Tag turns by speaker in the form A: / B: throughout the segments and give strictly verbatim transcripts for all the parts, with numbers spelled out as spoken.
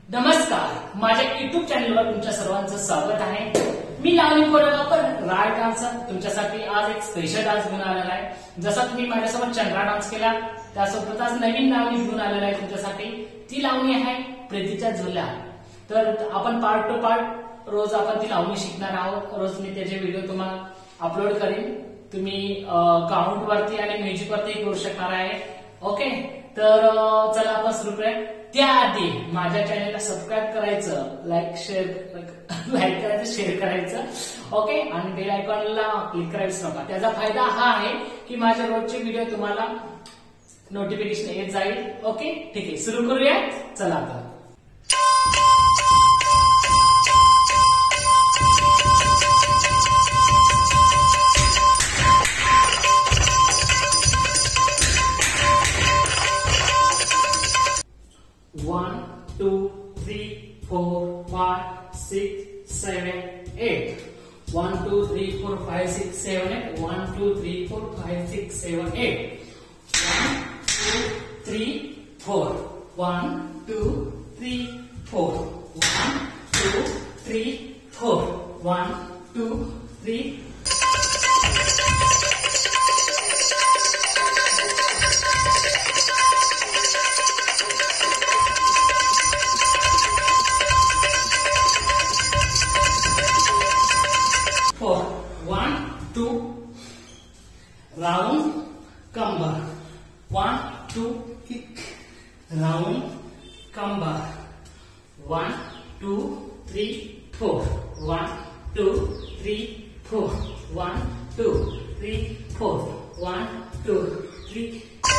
A: नमस्कार, माझ्या युट्यूब चॅनलवर तुमच्या सर्वांचं स्वागत आहे। मी lavani कोरेगावकर राय डान्स तुमच्यासाठी आज एक स्पेशल डान्स घेऊन आलेला आहे। जसा तुम्ही माझ्यासोबत चंद्रा डान्स केला त्यासोबत आज नवीन लावणी घेऊन आलेला आहे तुमच्यासाठी। ती लावणी आहे प्रीतीच्या झुल्या। तर आपण पार्ट टू पार्ट रोज आपण ती लावणी शिकणार आहोत। रोज मी त्याचे व्हिडिओ तुम्हाला अपलोड करीन। तुम्ही काउंट वरती आणि म्युझिक वरती करू शकणार आहे। ओके, तर चला आपण सुरू करूया। त्याआधी माझ्या चॅनलला सबस्क्राईब करायचं, लाईक शेअर लाईक करायचं, शेअर करायचं, ओके, आणि बेल आयकॉनला क्लिक करायचं नका। त्याचा फायदा हा आहे की माझ्या रोजचे व्हिडिओ तुम्हाला नोटिफिकेशन येत जाईल। ओके, ठीक आहे, सुरू करूया। चला आता One, two, three, four, five, six, seven, eight. One, two, three, four, five, six, seven, eight. One, two, three, four, five, six, seven, eight. One, two, three, four. One, two, three, four. One, two, three, four. One, two, three. Four. One, two, round, camber. One, two, kick, round, camber. One, two, three, four. One, two, three, four. One, two, three, four. One, two, three.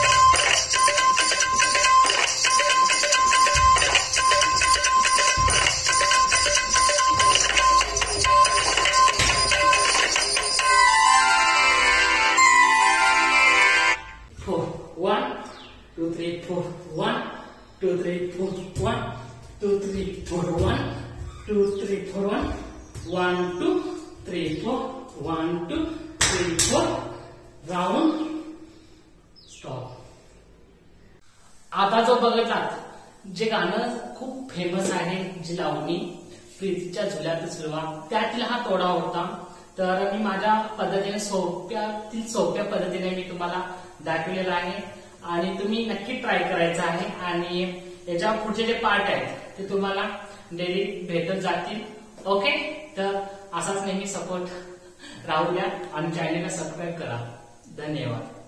A: One, two, three, four. One, two, three, four. One, two, three, four. One, two, three, four. One, one, two, three, four. One, two, three, four. Round. Stop. आता जो बघितलात जे गाणं खूप famous आहे, जी लावणी प्रीतीच्या झुल्यात सुरुवात, त्यातील हा तोडा होता। तर मी माझ्या पद्धतीने सोप्यातील सोप्या पद्धतीने मी तुम्हाला दाखवलेला आहे आणि तुम्ही नक्की ट्राय करायचं आहे। आणि याच्या पुढचे जे पार्ट आहेत ते तुम्हाला डेली भेटत जातील। ओके, तर असाच नेहमी सपोर्ट राहू द्या आणि चॅनलला सबस्क्राईब करा। धन्यवाद।